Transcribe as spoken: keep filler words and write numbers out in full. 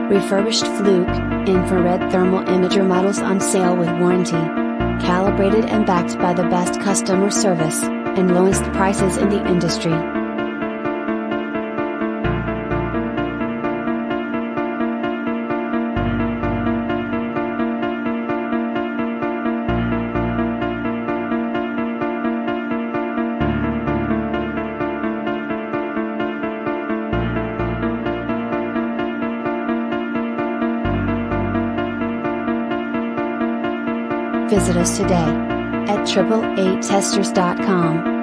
Refurbished Fluke infrared thermal imager models on sale with warranty. Calibrated and backed by the best customer service, and lowest prices in the industry. Visit us today at triple A testers dot com.